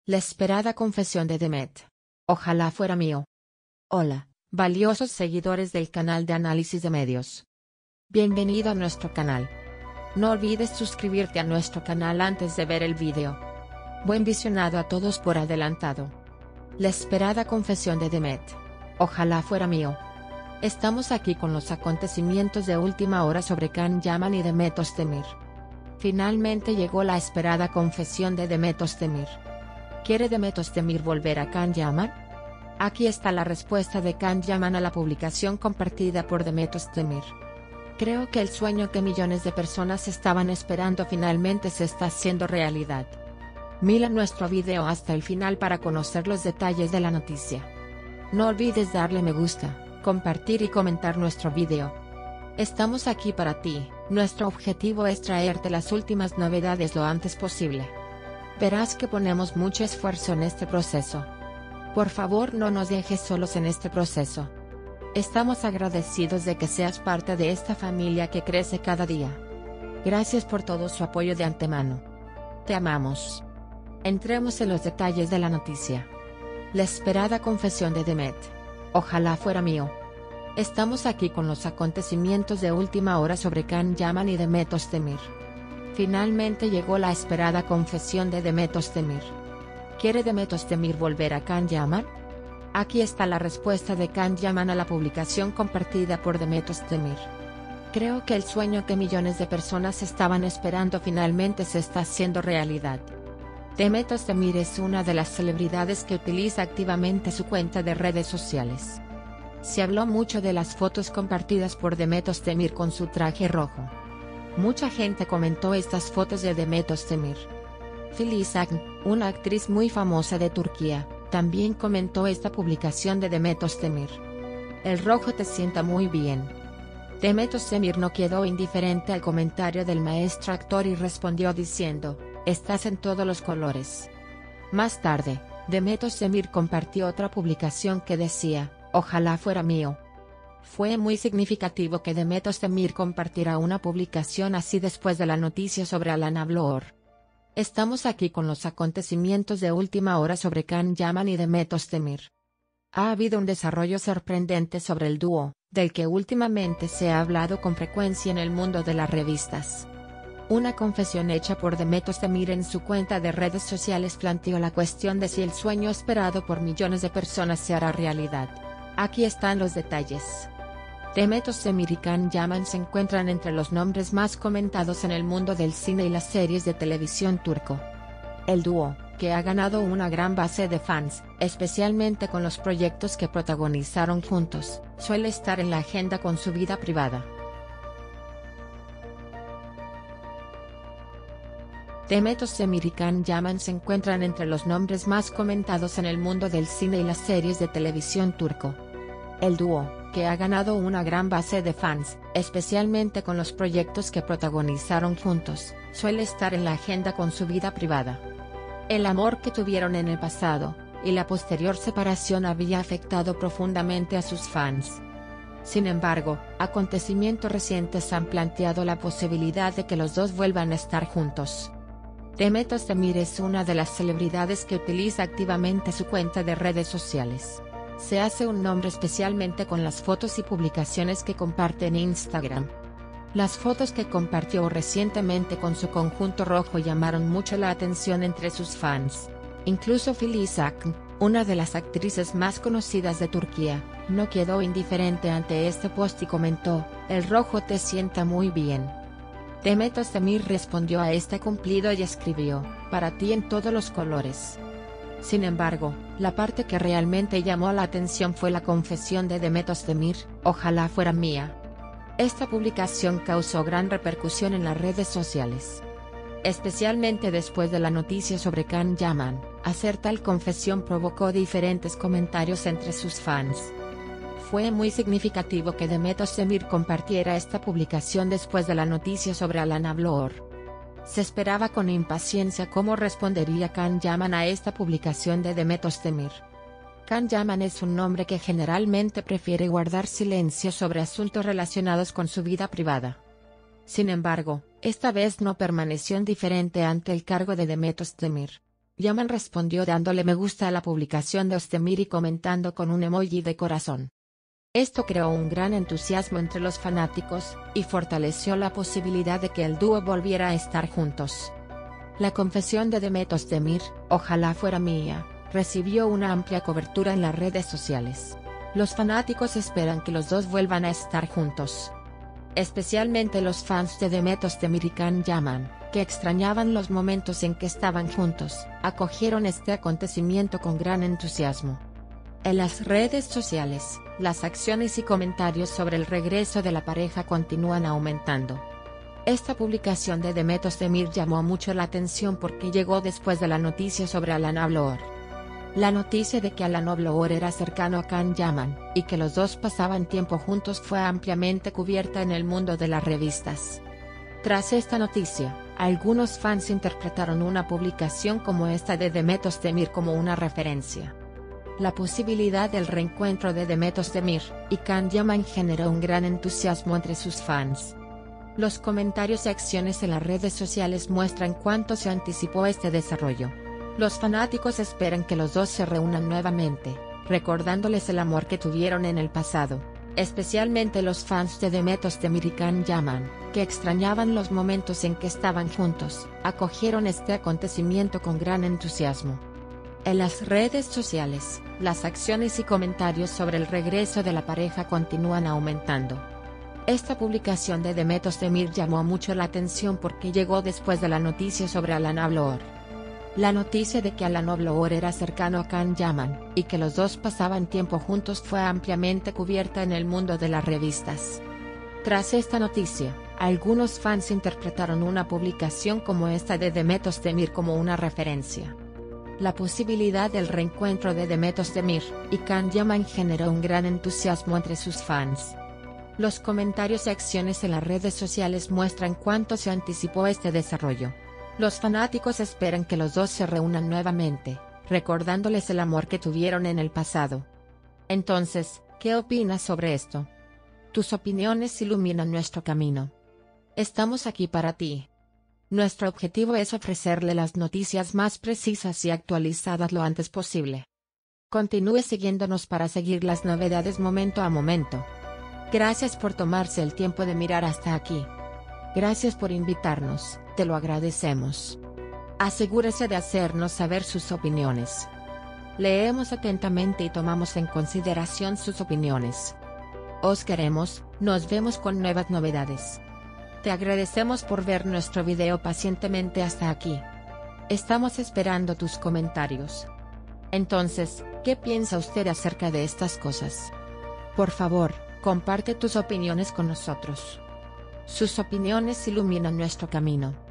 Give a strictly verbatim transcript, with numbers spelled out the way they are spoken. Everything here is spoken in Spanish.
La esperada confesión de Demet. Ojalá fuera mío. Hola, valiosos seguidores del canal de análisis de medios. Bienvenido a nuestro canal. No olvides suscribirte a nuestro canal antes de ver el vídeo. Buen visionado a todos por adelantado. La esperada confesión de Demet. Ojalá fuera mío. Estamos aquí con los acontecimientos de última hora sobre Can Yaman y Demet Özdemir. Finalmente llegó la esperada confesión de Demet Özdemir. ¿Quiere Demet Özdemir volver a Can Yaman? Aquí está la respuesta de Can Yaman a la publicación compartida por Demet Özdemir. Creo que el sueño que millones de personas estaban esperando finalmente se está haciendo realidad. Mira nuestro video hasta el final para conocer los detalles de la noticia. No olvides darle me gusta, compartir y comentar nuestro video. Estamos aquí para ti, nuestro objetivo es traerte las últimas novedades lo antes posible. Verás que ponemos mucho esfuerzo en este proceso. Por favor no nos dejes solos en este proceso. Estamos agradecidos de que seas parte de esta familia que crece cada día. Gracias por todo su apoyo de antemano. Te amamos. Entremos en los detalles de la noticia. La esperada confesión de Demet. Ojalá fuera mío. Estamos aquí con los acontecimientos de última hora sobre Can Yaman y Demet Özdemir. Finalmente llegó la esperada confesión de Demet Özdemir. ¿Quiere Demet Özdemir volver a Can Yaman? Aquí está la respuesta de Can Yaman a la publicación compartida por Demet Özdemir. Creo que el sueño que millones de personas estaban esperando finalmente se está haciendo realidad. Demet Özdemir es una de las celebridades que utiliza activamente su cuenta de redes sociales. Se habló mucho de las fotos compartidas por Demet Özdemir con su traje rojo. Mucha gente comentó estas fotos de Demet Özdemir. Filiz Akın, una actriz muy famosa de Turquía, también comentó esta publicación de Demet Özdemir. El rojo te sienta muy bien. Demet Özdemir no quedó indiferente al comentario del maestro actor y respondió diciendo, estás en todos los colores. Más tarde, Demet Özdemir compartió otra publicación que decía, ojalá fuera mío. Fue muy significativo que Demet Özdemir compartiera una publicación así después de la noticia sobre Alana Bloor. Estamos aquí con los acontecimientos de última hora sobre Can Yaman y Demet Özdemir. Ha habido un desarrollo sorprendente sobre el dúo, del que últimamente se ha hablado con frecuencia en el mundo de las revistas. Una confesión hecha por Demet Özdemir en su cuenta de redes sociales planteó la cuestión de si el sueño esperado por millones de personas se hará realidad. Aquí están los detalles. Demet Özdemir y Can Yaman se encuentran entre los nombres más comentados en el mundo del cine y las series de televisión turco. El dúo, que ha ganado una gran base de fans, especialmente con los proyectos que protagonizaron juntos, suele estar en la agenda con su vida privada. Demet Özdemir y Can Yaman se encuentran entre los nombres más comentados en el mundo del cine y las series de televisión turco. El dúo, que ha ganado una gran base de fans, especialmente con los proyectos que protagonizaron juntos, suele estar en la agenda con su vida privada. El amor que tuvieron en el pasado, y la posterior separación había afectado profundamente a sus fans. Sin embargo, acontecimientos recientes han planteado la posibilidad de que los dos vuelvan a estar juntos. Demet Özdemir es una de las celebridades que utiliza activamente su cuenta de redes sociales. Se hace un nombre especialmente con las fotos y publicaciones que comparte en Instagram. Las fotos que compartió recientemente con su conjunto rojo llamaron mucho la atención entre sus fans. Incluso Filiz Akın, una de las actrices más conocidas de Turquía, no quedó indiferente ante este post y comentó, el rojo te sienta muy bien. Demet Özdemir respondió a este cumplido y escribió, para ti en todos los colores. Sin embargo, la parte que realmente llamó la atención fue la confesión de Demet Özdemir, ojalá fuera mía. Esta publicación causó gran repercusión en las redes sociales. Especialmente después de la noticia sobre Can Yaman, hacer tal confesión provocó diferentes comentarios entre sus fans. Fue muy significativo que Demet Özdemir compartiera esta publicación después de la noticia sobre Alana Bloor. Se esperaba con impaciencia cómo respondería Can Yaman a esta publicación de Demet Özdemir. Can Yaman es un hombre que generalmente prefiere guardar silencio sobre asuntos relacionados con su vida privada. Sin embargo, esta vez no permaneció indiferente ante el cargo de Demet Özdemir. Yaman respondió dándole me gusta a la publicación de Ozdemir y comentando con un emoji de corazón. Esto creó un gran entusiasmo entre los fanáticos, y fortaleció la posibilidad de que el dúo volviera a estar juntos. La confesión de Demet Özdemir, ojalá fuera mía, recibió una amplia cobertura en las redes sociales. Los fanáticos esperan que los dos vuelvan a estar juntos. Especialmente los fans de Demet Özdemir y Can Yaman, que extrañaban los momentos en que estaban juntos, acogieron este acontecimiento con gran entusiasmo. En las redes sociales, las acciones y comentarios sobre el regreso de la pareja continúan aumentando. Esta publicación de Demet Özdemir llamó mucho la atención porque llegó después de la noticia sobre Alan Oblor. La noticia de que Alan Oblor era cercano a Can Yaman, y que los dos pasaban tiempo juntos fue ampliamente cubierta en el mundo de las revistas. Tras esta noticia, algunos fans interpretaron una publicación como esta de Demet Özdemir como una referencia. La posibilidad del reencuentro de Demet Özdemir y Can Yaman generó un gran entusiasmo entre sus fans. Los comentarios y acciones en las redes sociales muestran cuánto se anticipó este desarrollo. Los fanáticos esperan que los dos se reúnan nuevamente, recordándoles el amor que tuvieron en el pasado, especialmente los fans de Demet Özdemir y Can Yaman, que extrañaban los momentos en que estaban juntos, acogieron este acontecimiento con gran entusiasmo. En las redes sociales, las acciones y comentarios sobre el regreso de la pareja continúan aumentando. Esta publicación de Demet Özdemir llamó mucho la atención porque llegó después de la noticia sobre Alan Oblor. La noticia de que Alan Oblor era cercano a Can Yaman, y que los dos pasaban tiempo juntos fue ampliamente cubierta en el mundo de las revistas. Tras esta noticia, algunos fans interpretaron una publicación como esta de Demet Özdemir como una referencia. La posibilidad del reencuentro de Demet Özdemir y Can Yaman generó un gran entusiasmo entre sus fans. Los comentarios y acciones en las redes sociales muestran cuánto se anticipó este desarrollo. Los fanáticos esperan que los dos se reúnan nuevamente, recordándoles el amor que tuvieron en el pasado. Entonces, ¿qué opinas sobre esto? Tus opiniones iluminan nuestro camino. Estamos aquí para ti. Nuestro objetivo es ofrecerle las noticias más precisas y actualizadas lo antes posible. Continúe siguiéndonos para seguir las novedades momento a momento. Gracias por tomarse el tiempo de mirar hasta aquí. Gracias por invitarnos, te lo agradecemos. Asegúrese de hacernos saber sus opiniones. Leemos atentamente y tomamos en consideración sus opiniones. Os queremos, nos vemos con nuevas novedades. Te agradecemos por ver nuestro video pacientemente hasta aquí. Estamos esperando tus comentarios. Entonces, ¿qué piensa usted acerca de estas cosas? Por favor, comparte tus opiniones con nosotros. Sus opiniones iluminan nuestro camino.